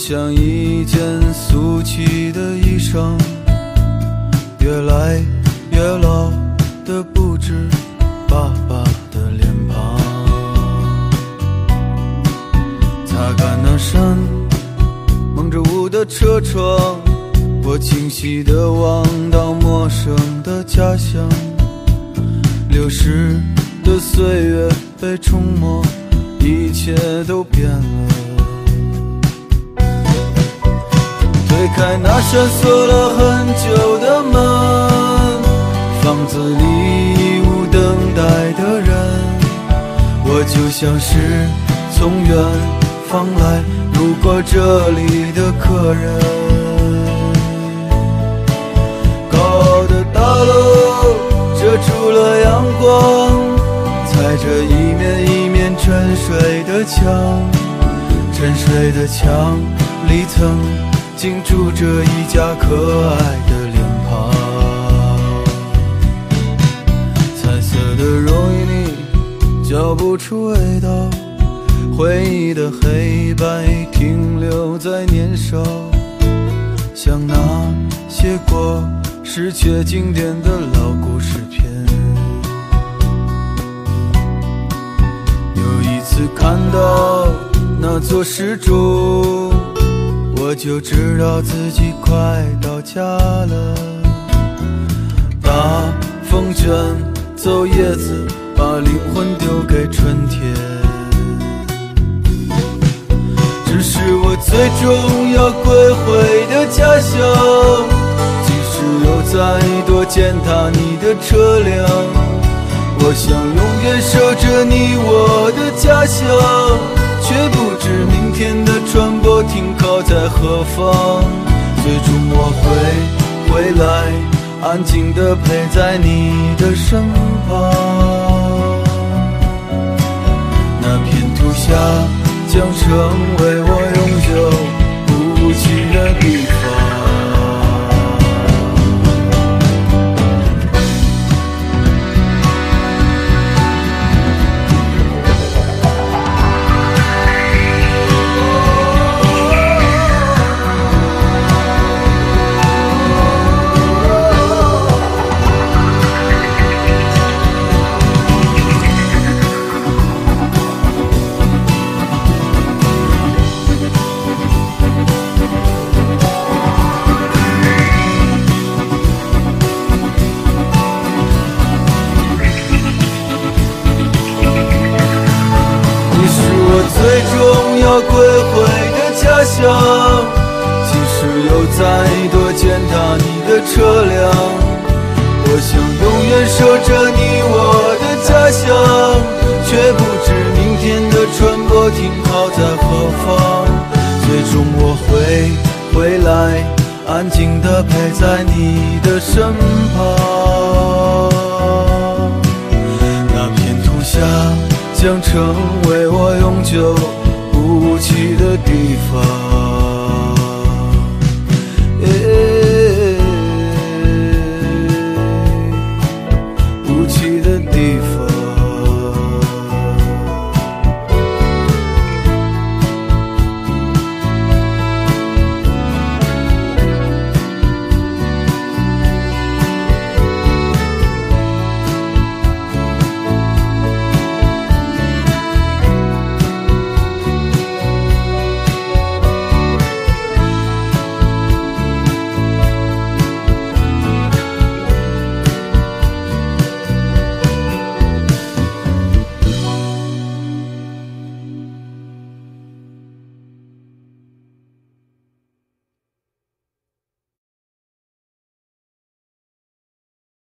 像一件俗气的衣裳，越来越老的不止爸爸的脸庞。擦干那扇蒙着雾的车窗，我清晰地望到陌生的家乡。流逝的岁月被冲没，一切都变了。推开那扇锁了很久的门，房子里已无等待的人，我就像是从远方来路过这里的客人。高傲的大楼遮住了阳光，踩着一面一面沉睡的墙，沉睡的墙里曾竟住着一家可爱的脸庞。彩色的容易腻，嚼不出味道，回忆的黑白停留在年少，像那些过时却经典的老故事片。有一次看到那座时钟，我就知道自己快到家了。大风卷走叶子，把灵魂丢给春天。这是我最终要归回的家乡，即使有再多践踏你的车辆，我想永远守着你我的家乡，却不知明天的船舶停靠在何方。最终我会回来，安静地陪在你的身旁。那片土下将成为我永久不弃的地方。最终要归回的家乡，即使有再多践踏你的车辆，我想永远守着你我的家乡，却不知明天的船舶停靠在何方。最终我会回来，安静地陪在你的身旁。那片土下将成为我永久不弃